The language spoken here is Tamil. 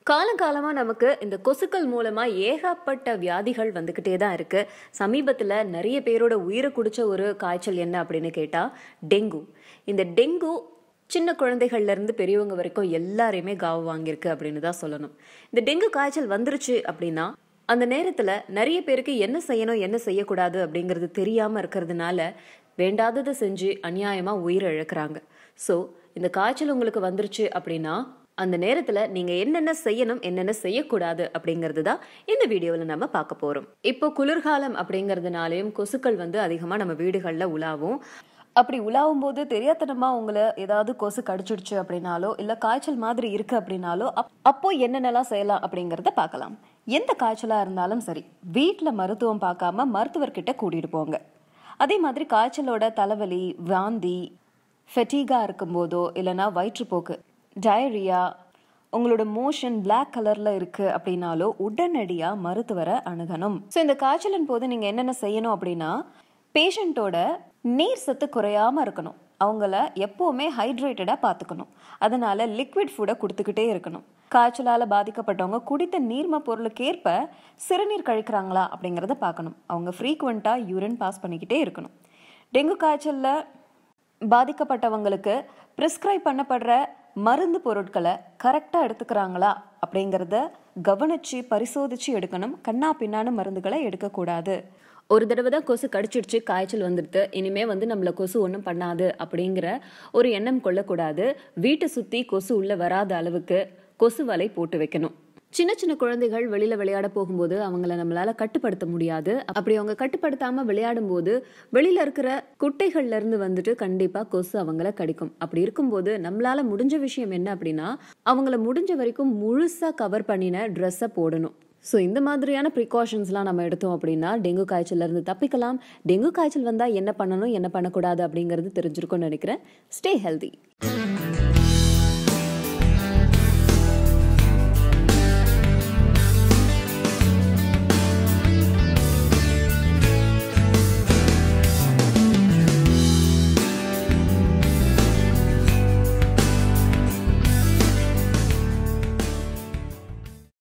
காலங்காலமா நமக்கு இந்த கொசுக்கள் மூலமா ஏகப்பட்ட வியாதிகள் வந்துகிட்டே தான் இருக்கு. சமீபத்துல நிறைய பேரோட உயிரை குடிச்ச ஒரு காய்ச்சல் என்ன அப்படின்னு கேட்டா டெங்கு. இந்த டெங்கு சின்ன குழந்தைகள்ல இருந்து பெரியவங்க வரைக்கும் எல்லாரையுமே காவு வாங்கியிருக்கு அப்படின்னு தான் சொல்லணும். இந்த டெங்கு காய்ச்சல் வந்துருச்சு அப்படின்னா அந்த நேரத்துல நிறைய பேருக்கு என்ன செய்யணும் என்ன செய்யக்கூடாது அப்படிங்கிறது தெரியாம இருக்கிறதுனால வேண்டாததை செஞ்சு அநியாயமா உயிரை இழக்கிறாங்க. ஸோ இந்த காய்ச்சல் உங்களுக்கு வந்துருச்சு அப்படின்னா அந்த நேரத்துல நீங்க என்னென்ன செய்யணும் என்னென்ன செய்யக்கூடாது அப்படிங்கிறது தான் இந்த வீடியோவில் நம்ம பார்க்க போறோம். இப்போ குளிர்காலம் அப்படிங்கறதுனாலயும் கொசுக்கள் அதிகமா நம்ம வீடுகள்ல உலாவும். அப்படி உலாவும் போது தெரியாதனமா உங்களை ஏதாவது கொசு கடிச்சிடுச்சு அப்படின்னாலோ இல்ல காய்ச்சல் மாதிரி இருக்கு அப்படின்னாலோ அப்போ என்னென்னலாம் செய்யலாம் அப்படிங்கறத பார்க்கலாம். எந்த காய்ச்சலா இருந்தாலும் சரி வீட்டுல மருத்துவம் பார்க்காம மருத்துவர்கிட்ட கூட்டிட்டு போங்க. அதே மாதிரி காய்ச்சலோட தலைவலி, வாந்தி, ஃபெட்டிகா இருக்கும் போதோ இல்லைன்னா வயிற்றுப்போக்கு, டயரியா, உங்களோட மோஷன் பிளாக் கலர்ல இருக்கு அப்படின்னாலோ உடனடியா மருத்துவரை அணுகணும். ஸோ இந்த காய்ச்சலின் போது நீங்க என்னென்ன செய்யணும் அப்படின்னா பேஷண்டோட நீர் சத்து குறையாம இருக்கணும். அவங்கள எப்பவுமே ஹைட்ரேட்டடா பார்த்துக்கணும். அதனால லிக்விட் ஃபுட்டை கொடுத்துக்கிட்டே இருக்கணும். காய்ச்சலால பாதிக்கப்பட்டவங்க குடித்த நீர்ம பொருளுக்கேற்ப சிறுநீர் கழிக்கிறாங்களா அப்படிங்கிறத பார்க்கணும். அவங்க ஃப்ரீக்வெண்டா யூரின் பாஸ் பண்ணிக்கிட்டே இருக்கணும். டெங்கு காய்ச்சல்ல பாதிக்கப்பட்டவங்களுக்கு பிரிஸ்கிரைப் பண்ணப்படுற மருந்து பொருட்களை கரெக்டாக எடுத்துக்கிறாங்களா அப்படிங்கிறத கவனிச்சு பரிசோதிச்சு எடுக்கணும். கண்ணா பின்னான மருந்துகளை எடுக்கக்கூடாது. ஒரு தடவை தான் கொசு கடிச்சிடுச்சு, காய்ச்சல் வந்துடுது, இனிமே நம்மள கொசு ஒன்றும் பண்ணாது அப்படிங்கிற ஒரு எண்ணம் கொள்ளக்கூடாது. வீட்டை சுற்றி கொசு உள்ள வராத அளவுக்கு கொசு வலை போட்டு வைக்கணும். சின்ன சின்ன குழந்தைகள் வெளியில விளையாட போகும்போது அவங்கள நம்மளால கட்டுப்படுத்த முடியாது. அப்படி அவங்க கட்டுப்படுத்தாம விளையாடும் போது வெளியில இருக்கிற குட்டைகள்ல இருந்து கண்டிப்பா கொசு அவங்கள கடிக்கும். அப்படி இருக்கும்போது நம்மளால முடிஞ்ச விஷயம் என்ன அப்படின்னா அவங்கள முடிஞ்ச வரைக்கும் முழுசா கவர் பண்ணின ட்ரெஸ்ஸை போடணும். ஸோ இந்த மாதிரியான ப்ரிகாஷன்ஸ்லாம் நம்ம எடுத்தோம் அப்படின்னா டெங்கு காய்ச்சல்ல இருந்து தப்பிக்கலாம். டெங்கு காய்ச்சல் வந்தா என்ன பண்ணணும் என்ன பண்ணக்கூடாது அப்படிங்கிறது தெரிஞ்சிருக்கும்னு நினைக்கிறேன். Stay healthy.